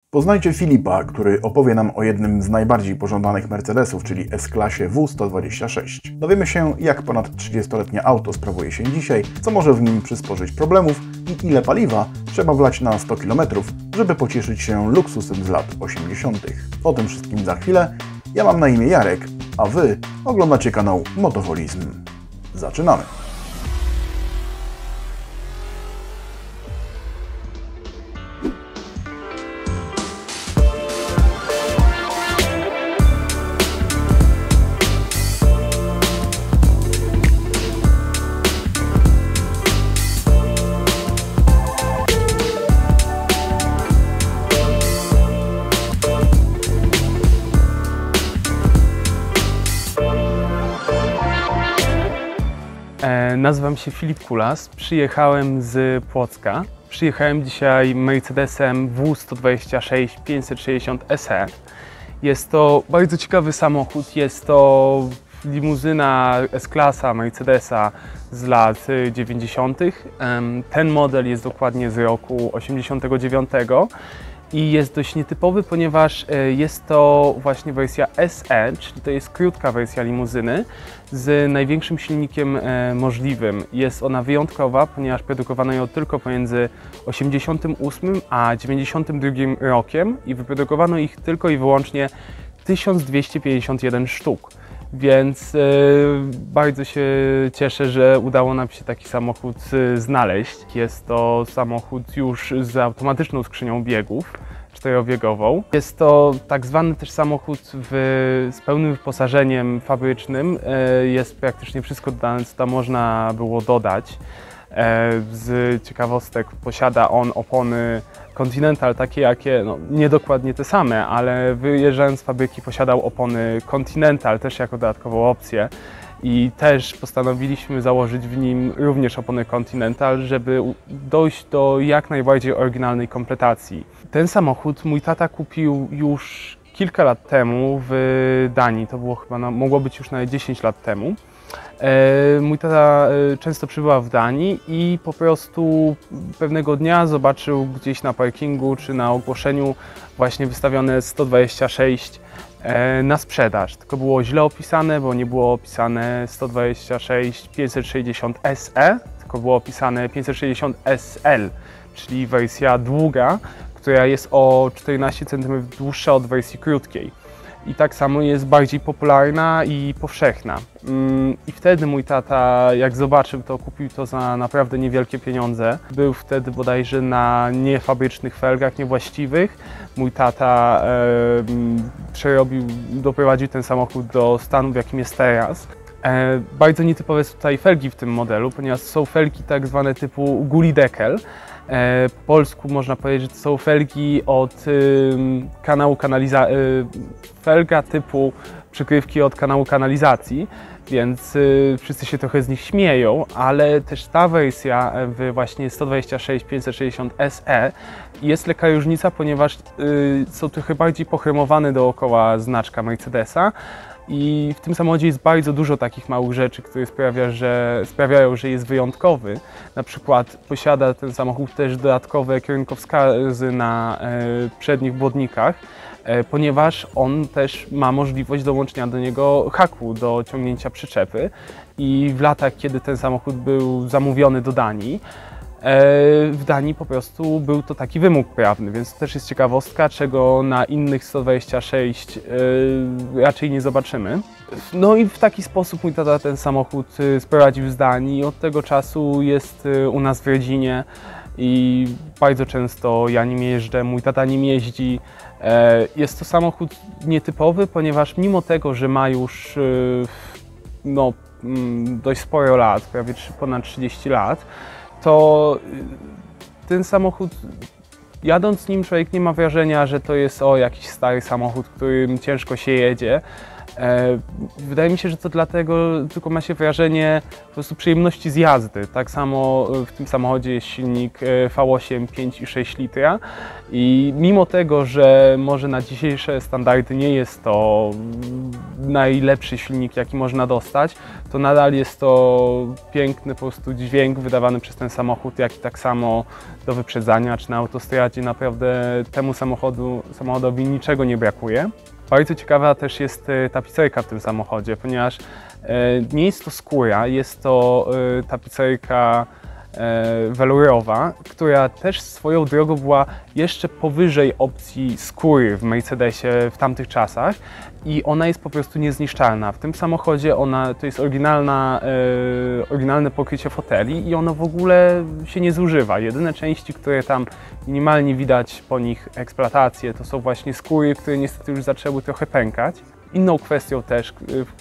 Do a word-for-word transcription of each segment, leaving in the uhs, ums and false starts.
Poznajcie Filipa, który opowie nam o jednym z najbardziej pożądanych Mercedesów, czyli S-klasie W sto dwadzieścia sześć. Dowiemy się, jak ponad trzydziestoletnie auto sprawuje się dzisiaj, co może w nim przysporzyć problemów i ile paliwa trzeba wlać na sto kilometrów, żeby pocieszyć się luksusem z lat osiemdziesiątych. O tym wszystkim za chwilę. Ja mam na imię Jarek, a Wy oglądacie kanał Motoholizm. Zaczynamy! Nazywam się Filip Kulas, przyjechałem z Płocka. Przyjechałem dzisiaj Mercedesem W sto dwadzieścia sześć pięćset sześćdziesiąt S E. Jest to bardzo ciekawy samochód, jest to limuzyna S-klasa Mercedesa z lat dziewięćdziesiątych. Ten model jest dokładnie z roku osiemdziesiątego dziewiątego. I jest dość nietypowy, ponieważ jest to właśnie wersja S E, czyli to jest krótka wersja limuzyny z największym silnikiem możliwym. Jest ona wyjątkowa, ponieważ produkowano ją tylko pomiędzy osiemdziesiątym ósmym a dziewięćdziesiątym drugim rokiem i wyprodukowano ich tylko i wyłącznie tysiąc dwieście pięćdziesiąt jeden sztuk. Więc yy, bardzo się cieszę, że udało nam się taki samochód yy, znaleźć. Jest to samochód już z automatyczną skrzynią biegów, czterobiegową. Jest to tak zwany też samochód w, z pełnym wyposażeniem fabrycznym. Yy, jest praktycznie wszystko dodane, co tam można było dodać. Yy, z ciekawostek posiada on opony Continental, takie jakie, no, nie dokładnie te same, ale wyjeżdżając z fabryki posiadał opony Continental też jako dodatkową opcję i też postanowiliśmy założyć w nim również opony Continental, żeby dojść do jak najbardziej oryginalnej kompletacji. Ten samochód mój tata kupił już kilka lat temu w Danii, to było chyba, no, mogło być już nawet dziesięć lat temu. Mój tata często przybywa w Danii i po prostu pewnego dnia zobaczył gdzieś na parkingu czy na ogłoszeniu właśnie wystawione sto dwadzieścia sześć na sprzedaż. Tylko było źle opisane, bo nie było opisane sto dwadzieścia sześć pięćset sześćdziesiąt S E, tylko było opisane pięćset sześćdziesiąt S L, czyli wersja długa, która jest o czternaście centymetrów dłuższa od wersji krótkiej. I tak samo jest bardziej popularna i powszechna. I wtedy mój tata, jak zobaczył to, kupił to za naprawdę niewielkie pieniądze. Był wtedy bodajże na niefabrycznych felgach, niewłaściwych. Mój tata e, przerobił, doprowadził ten samochód do stanu, w jakim jest teraz. E, bardzo nietypowe są tutaj felgi w tym modelu, ponieważ są felgi tak zwane typu Gullydeckel. Po polsku można powiedzieć, że to są felgi od y, kanału kanalizacji, y, felga typu przykrywki od kanału kanalizacji, więc y, wszyscy się trochę z nich śmieją, ale też ta wersja w właśnie sto dwadzieścia sześć pięćset sześćdziesiąt S E jest lekka różnica, ponieważ y, są trochę bardziej pochromowane dookoła znaczka Mercedesa. I w tym samochodzie jest bardzo dużo takich małych rzeczy, które sprawia, że, sprawiają, że jest wyjątkowy. Na przykład posiada ten samochód też dodatkowe kierunkowskazy na e, przednich błonnikach, e, ponieważ on też ma możliwość dołączenia do niego haku do ciągnięcia przyczepy. I w latach, kiedy ten samochód był zamówiony do Danii, w Danii po prostu był to taki wymóg prawny, więc to też jest ciekawostka, czego na innych sto dwadzieścia sześć raczej nie zobaczymy. No i w taki sposób mój tata ten samochód sprowadził z Danii i od tego czasu jest u nas w rodzinie i bardzo często ja nim jeżdżę, mój tata nim jeździ. Jest to samochód nietypowy, ponieważ mimo tego, że ma już no, dość sporo lat, prawie ponad trzydzieści lat, to ten samochód, jadąc nim, człowiek nie ma wrażenia, że to jest o jakiś stary samochód, którym ciężko się jedzie. Wydaje mi się, że to dlatego tylko ma się wrażenie po prostu przyjemności z jazdy. Tak samo w tym samochodzie jest silnik V osiem pięć i sześć litra i mimo tego, że może na dzisiejsze standardy nie jest to najlepszy silnik, jaki można dostać, to nadal jest to piękny po prostu dźwięk wydawany przez ten samochód, jak i tak samo do wyprzedzania czy na autostradzie naprawdę temu samochodu, samochodowi niczego nie brakuje. Bardzo ciekawa też jest tapicerka w tym samochodzie, ponieważ nie jest to skóra, jest to tapicerka welurowa, która też swoją drogą była jeszcze powyżej opcji skóry w Mercedesie w tamtych czasach i ona jest po prostu niezniszczalna. W tym samochodzie ona to jest oryginalna, e, oryginalne pokrycie foteli i ono w ogóle się nie zużywa. Jedyne części, które tam minimalnie widać po nich eksploatację, to są właśnie skóry, które niestety już zaczęły trochę pękać. Inną kwestią też,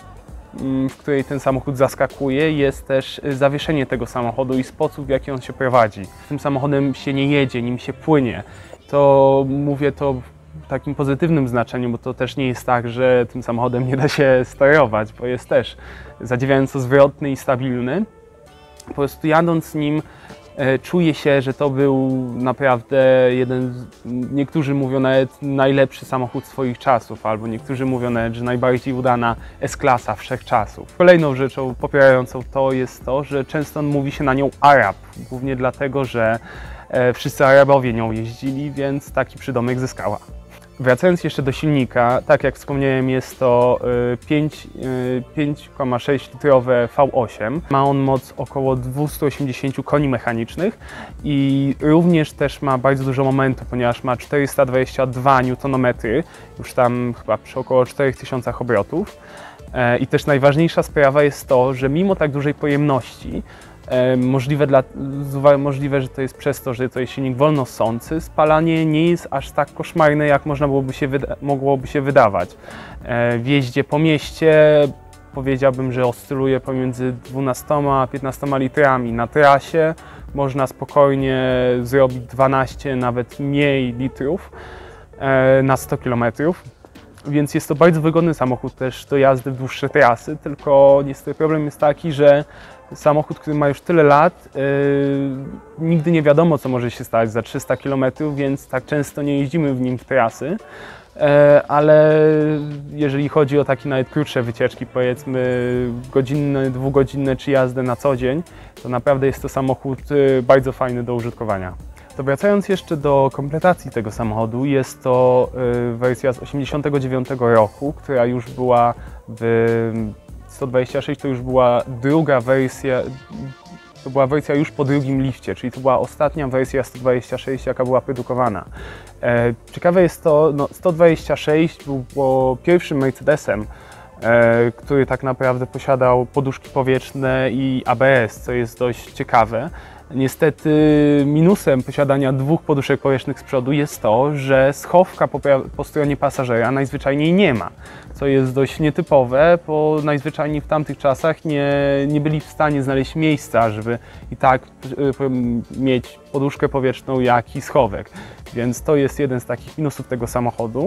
w której ten samochód zaskakuje, jest też zawieszenie tego samochodu i sposób, w jaki on się prowadzi. Tym samochodem się nie jedzie, nim się płynie. To mówię to w takim pozytywnym znaczeniu, bo to też nie jest tak, że tym samochodem nie da się sterować, bo jest też zadziwiająco zwrotny i stabilny. Po prostu jadąc nim czuję się, że to był naprawdę jeden, z, niektórzy mówią nawet najlepszy samochód swoich czasów, albo niektórzy mówią nawet, że najbardziej udana S-klasa wszechczasów. Kolejną rzeczą popierającą to jest to, że często mówi się na nią Arab, głównie dlatego, że wszyscy Arabowie nią jeździli, więc taki przydomek zyskała. Wracając jeszcze do silnika, tak jak wspomniałem, jest to pięć przecinek sześć litrowe V osiem. Ma on moc około dwieście osiemdziesiąt koni mechanicznych i również też ma bardzo dużo momentu, ponieważ ma czterysta dwadzieścia dwa niutonometry, już tam chyba przy około czterech tysiącach obrotów. I też najważniejsza sprawa jest to, że mimo tak dużej pojemności, Możliwe, dla, możliwe, że to jest przez to, że to jest silnik wolnossący, spalanie nie jest aż tak koszmarne, jak można byłoby się wyda mogłoby się wydawać. W jeździe po mieście powiedziałbym, że oscyluje pomiędzy dwunastoma a piętnastoma litrami. Na trasie można spokojnie zrobić dwanaście, nawet mniej litrów na sto kilometrów. Więc jest to bardzo wygodny samochód też do jazdy w dłuższe trasy, tylko niestety problem jest taki, że samochód, który ma już tyle lat, yy, nigdy nie wiadomo, co może się stać za trzysta kilometrów, więc tak często nie jeździmy w nim w trasy. Yy, ale jeżeli chodzi o takie nawet krótsze wycieczki, powiedzmy godzinne, dwugodzinne czy jazdę na co dzień, to naprawdę jest to samochód yy, bardzo fajny do użytkowania. To wracając jeszcze do kompletacji tego samochodu, jest to yy, wersja z osiemdziesiątego dziewiątego roku, która już była w sto dwadzieścia sześć, to już była druga wersja, to była wersja już po drugim lifcie, czyli to była ostatnia wersja sto dwadzieścia sześć, jaka była produkowana. E, ciekawe jest to, no sto dwadzieścia sześć był pierwszym Mercedesem, e, który tak naprawdę posiadał poduszki powietrzne i A B S, co jest dość ciekawe. Niestety minusem posiadania dwóch poduszek powietrznych z przodu jest to, że schowka po, po stronie pasażera najzwyczajniej nie ma, co jest dość nietypowe, bo najzwyczajniej w tamtych czasach nie, nie byli w stanie znaleźć miejsca, żeby i tak y, mieć poduszkę powietrzną, jak i schowek. Więc to jest jeden z takich minusów tego samochodu.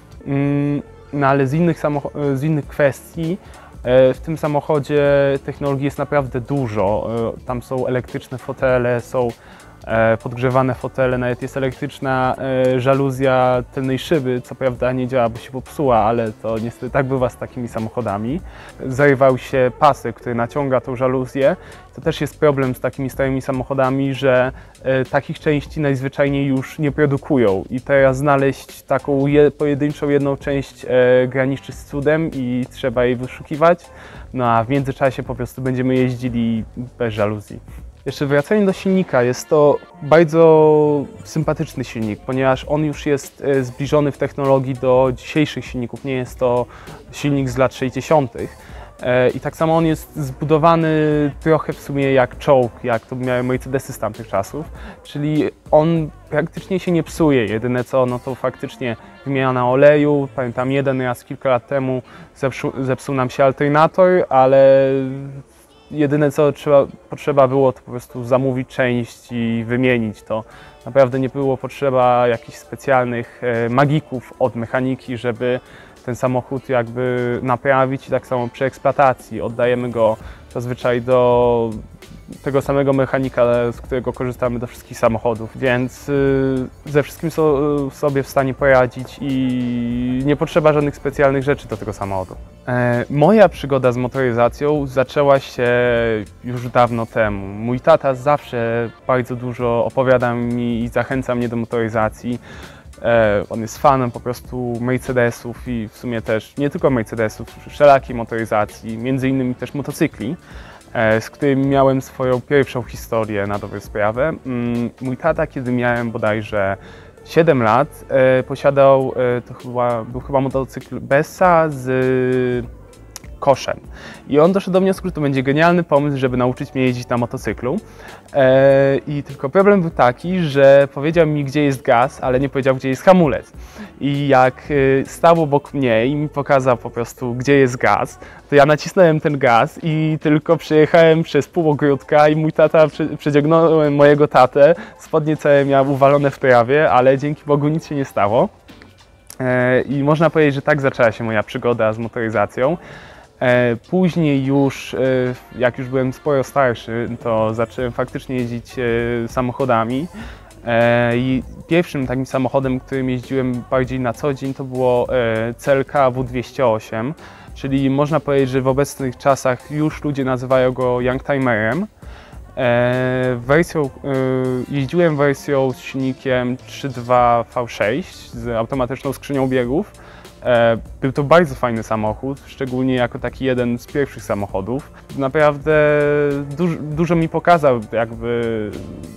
Mm, no ale z innych, z innych kwestii, w tym samochodzie technologii jest naprawdę dużo. Tam są elektryczne fotele, są podgrzewane fotele, nawet jest elektryczna żaluzja tylnej szyby, co prawda nie działa, bo się popsuła, ale to niestety tak bywa z takimi samochodami. Zarywał się pasek, który naciąga tą żaluzję. To też jest problem z takimi starymi samochodami, że takich części najzwyczajniej już nie produkują i teraz znaleźć taką je, pojedynczą jedną część graniczy z cudem i trzeba jej wyszukiwać, no a w międzyczasie po prostu będziemy jeździli bez żaluzji. Jeszcze wracając do silnika, jest to bardzo sympatyczny silnik, ponieważ on już jest zbliżony w technologii do dzisiejszych silników, nie jest to silnik z lat sześćdziesiątych. I tak samo on jest zbudowany trochę w sumie jak czołg, jak to miały Mercedesy z tamtych czasów, czyli on praktycznie się nie psuje, jedyne co, no to faktycznie wymiana oleju. Pamiętam jeden raz kilka lat temu zepsuł, zepsuł nam się alternator, ale jedyne co trzeba, potrzeba było, to po prostu zamówić część i wymienić to. Naprawdę nie było potrzeba jakichś specjalnych magików od mechaniki, żeby ten samochód jakby naprawić i tak samo przy eksploatacji oddajemy go zazwyczaj do tego samego mechanika, z którego korzystamy do wszystkich samochodów, więc ze wszystkim so, sobie w stanie poradzić i nie potrzeba żadnych specjalnych rzeczy do tego samochodu. E, moja przygoda z motoryzacją zaczęła się już dawno temu. Mój tata zawsze bardzo dużo opowiada mi i zachęca mnie do motoryzacji. E, on jest fanem po prostu Mercedesów i w sumie też nie tylko Mercedesów, wszelakiej motoryzacji, między innymi też motocykli, e, z którym miałem swoją pierwszą historię na dobrą sprawę. Mm, mój tata, kiedy miałem bodajże siedem lat, e, posiadał, e, to chyba, był chyba motocykl Bessa z koszem. I on doszedł do wniosku, że to będzie genialny pomysł, żeby nauczyć mnie jeździć na motocyklu. E, I tylko problem był taki, że powiedział mi, gdzie jest gaz, ale nie powiedział, gdzie jest hamulec. I jak e, stał obok mnie i mi pokazał po prostu, gdzie jest gaz, to ja nacisnąłem ten gaz i tylko przejechałem przez pół ogródka i mój tata, przeciągnąłem mojego tatę, spodnie całe miał uwalone w trawie, ale dzięki Bogu nic się nie stało. E, I można powiedzieć, że tak zaczęła się moja przygoda z motoryzacją. Później już, jak już byłem sporo starszy, to zacząłem faktycznie jeździć samochodami. I pierwszym takim samochodem, którym jeździłem bardziej na co dzień, to było C L K W dwieście osiem, czyli można powiedzieć, że w obecnych czasach już ludzie nazywają go Youngtimerem. Wersją, jeździłem wersją z silnikiem trzy dwa V sześć z automatyczną skrzynią biegów. Był to bardzo fajny samochód, szczególnie jako taki jeden z pierwszych samochodów. Naprawdę dużo, dużo mi pokazał, jakby,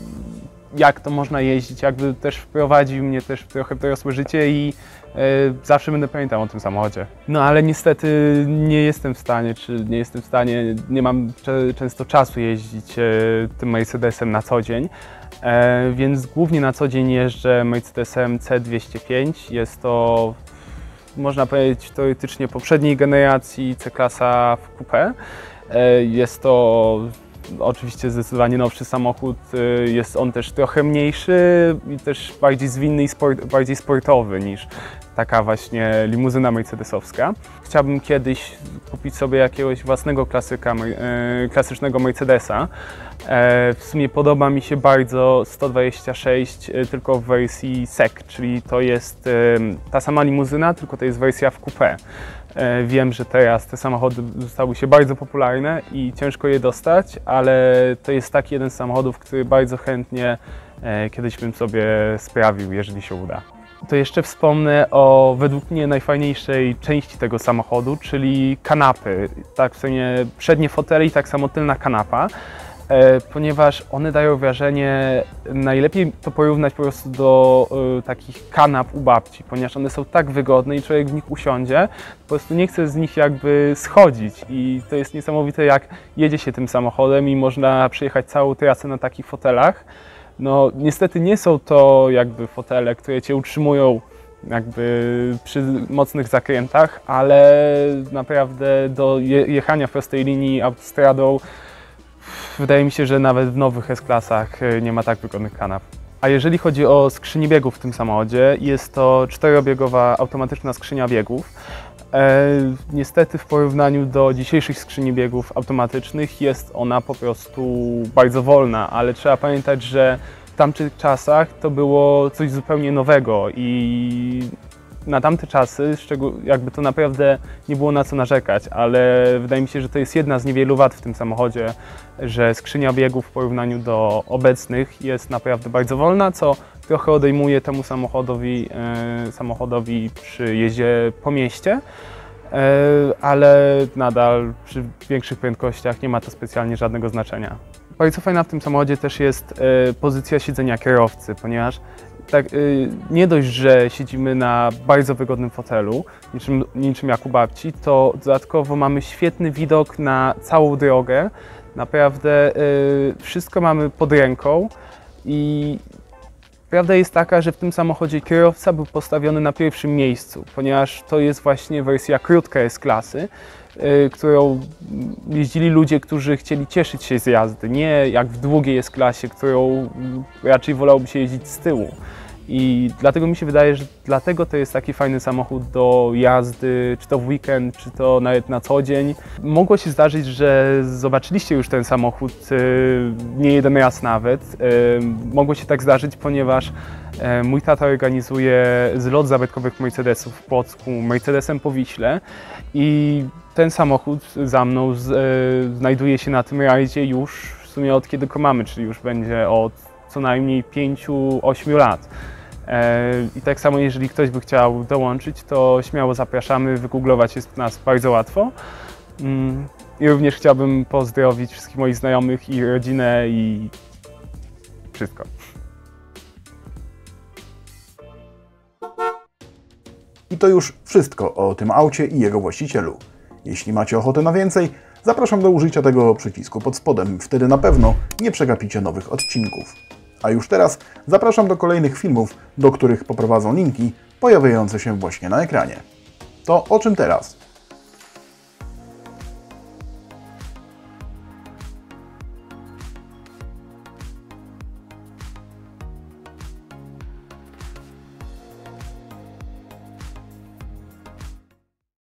jak to można jeździć, jakby też wprowadził mnie też w trochę dorosłe życie i e, zawsze będę pamiętał o tym samochodzie. No ale niestety nie jestem w stanie, czy nie jestem w stanie, nie mam często czasu jeździć e, tym Mercedesem na co dzień. E, więc głównie na co dzień jeżdżę Mercedesem C dwieście pięć. Jest to, można powiedzieć, teoretycznie poprzedniej generacji C-klasa w coupé. Jest to oczywiście zdecydowanie nowszy samochód, jest on też trochę mniejszy i też bardziej zwinny i sport, bardziej sportowy niż taka właśnie limuzyna mercedesowska. Chciałbym kiedyś kupić sobie jakiegoś własnego klasyka, klasycznego Mercedesa. W sumie podoba mi się bardzo sto dwadzieścia sześć, tylko w wersji S E C, czyli to jest ta sama limuzyna, tylko to jest wersja w coupé. Wiem, że teraz te samochody stały się bardzo popularne i ciężko je dostać, ale to jest taki jeden z samochodów, który bardzo chętnie kiedyś bym sobie sprawił, jeżeli się uda. To jeszcze wspomnę o według mnie najfajniejszej części tego samochodu, czyli kanapy. Tak w sumie przednie fotele i tak samo tylna kanapa. Ponieważ one dają wrażenie, najlepiej to porównać po prostu do y, takich kanap u babci, ponieważ one są tak wygodne i człowiek w nich usiądzie, po prostu nie chce z nich jakby schodzić i to jest niesamowite, jak jedzie się tym samochodem i można przejechać całą trasę na takich fotelach. No niestety nie są to jakby fotele, które cię utrzymują jakby przy mocnych zakrętach, ale naprawdę do jechania w prostej linii autostradą wydaje mi się, że nawet w nowych S-klasach nie ma tak wygodnych kanap. A jeżeli chodzi o skrzynię biegów w tym samochodzie, jest to czterobiegowa automatyczna skrzynia biegów. E, niestety w porównaniu do dzisiejszych skrzyni biegów automatycznych jest ona po prostu bardzo wolna, ale trzeba pamiętać, że w tamtych czasach to było coś zupełnie nowego i na tamte czasy jakby to naprawdę nie było na co narzekać, ale wydaje mi się, że to jest jedna z niewielu wad w tym samochodzie, że skrzynia biegów w porównaniu do obecnych jest naprawdę bardzo wolna, co trochę odejmuje temu samochodowi, e, samochodowi przy jeździe po mieście, e, ale nadal przy większych prędkościach nie ma to specjalnie żadnego znaczenia. Bardzo fajna w tym samochodzie też jest e, pozycja siedzenia kierowcy, ponieważ tak, nie dość, że siedzimy na bardzo wygodnym fotelu, niczym, niczym jak u babci, to dodatkowo mamy świetny widok na całą drogę. Naprawdę wszystko mamy pod ręką i Prawda jest taka, że w tym samochodzie kierowca był postawiony na pierwszym miejscu, ponieważ to jest właśnie wersja krótka S-klasy, yy, którą jeździli ludzie, którzy chcieli cieszyć się z jazdy, nie jak w długiej S-klasie, którą raczej wolałby się jeździć z tyłu. I dlatego mi się wydaje, że dlatego to jest taki fajny samochód do jazdy, czy to w weekend, czy to nawet na co dzień. Mogło się zdarzyć, że zobaczyliście już ten samochód nie jeden raz nawet. Mogło się tak zdarzyć, ponieważ mój tata organizuje zlot zabytkowych Mercedesów w Płocku Mercedesem po Wiśle i ten samochód za mną znajduje się na tym rajdzie już w sumie od kiedy go mamy, czyli już będzie od co najmniej pięciu ośmiu lat. I tak samo, jeżeli ktoś by chciał dołączyć, to śmiało zapraszamy, wygooglować jest nas bardzo łatwo. I również chciałbym pozdrowić wszystkich moich znajomych i rodzinę i wszystko. I to już wszystko o tym aucie i jego właścicielu. Jeśli macie ochotę na więcej, zapraszam do użycia tego przycisku pod spodem, wtedy na pewno nie przegapicie nowych odcinków. A już teraz zapraszam do kolejnych filmów, do których poprowadzą linki pojawiające się właśnie na ekranie. To o czym teraz?